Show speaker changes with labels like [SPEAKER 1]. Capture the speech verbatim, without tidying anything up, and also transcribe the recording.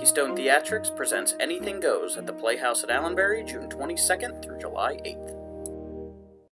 [SPEAKER 1] Keystone Theatrics presents Anything Goes at the Playhouse at Allenbury, June twenty-second through July eighth.